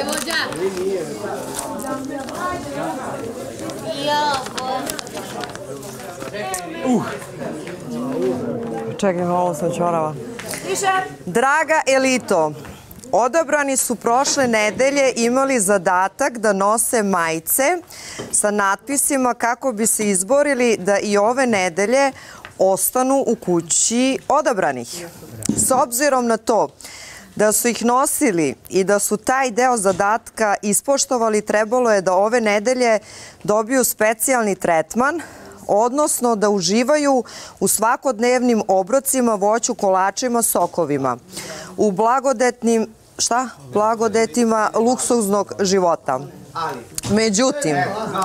Čekaj, malo sam čorava. Draga elito, odabrani su prošle nedelje imali zadatak da nose majice sa natpisima kako bi se izborili da i ove nedelje ostanu u kući odabranih. S obzirom na to da su ih nosili i da su taj deo zadatka ispoštovali, trebalo je da ove nedelje dobiju specijalni tretman, odnosno da uživaju u svakodnevnim obrocima, voću, kolačima, sokovima, u blagodetima luksuznog života. Međutim,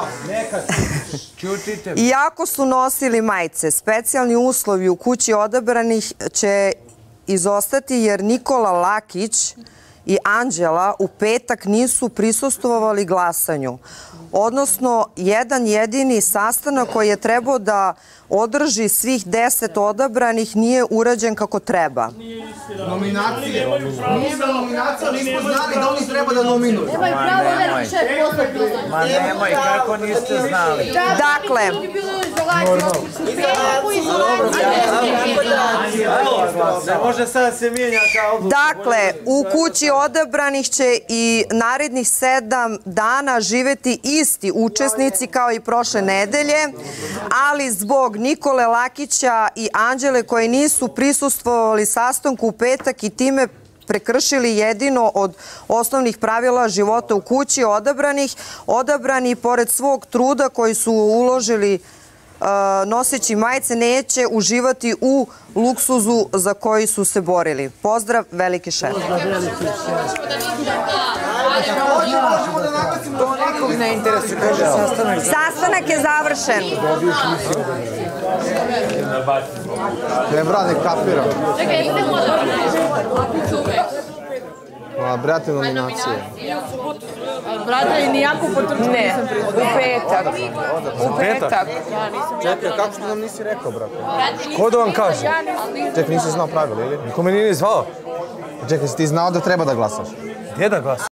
iako su nosili majice, specijalni uslovi u kući odabranih će izostati jer Nikola Lakić i Anđela u petak nisu prisustvovali glasanju. Odnosno, jedan jedini sastanak koji je trebao da održi svih 10 odabranih nije urađen kako treba. Nominacije. Nije za nominacije, nismo znali da oni treba da nominuju. Nemaju pravo da više poslati. Ma nemoj, kako niste znali? Dakle, Ne može sad se mijenja kao odluka. Dakle, u kući odabranih će i narednih 7 dana živeti isti učesnici kao i prošle nedelje, ali zbog Nikole Lakića i Anđele koji nisu prisustvovali sastanku u petak i time prekršili jedino od osnovnih pravila života u kući odabrani pored svog truda koji su uložili noseći majice neće uživati u luksuzu za koji su se borili. Pozdrav, veliki šef. To nikog ne interesuje, kaže sastanak. Sastanak je završen. Ne, brat, ne kapiram. Čekaj, idemo da Brate, nominacije. brate, i nijako potrču nisam Ne, u petak. Čekaj, kako što nam nisi rekao, brate? Ko da vam kaže? Čekaj, nisi znao pravila, ili? Niko me nije ni zvao. Čekaj, si ti znao da treba da glasaš? Gdje da glasa?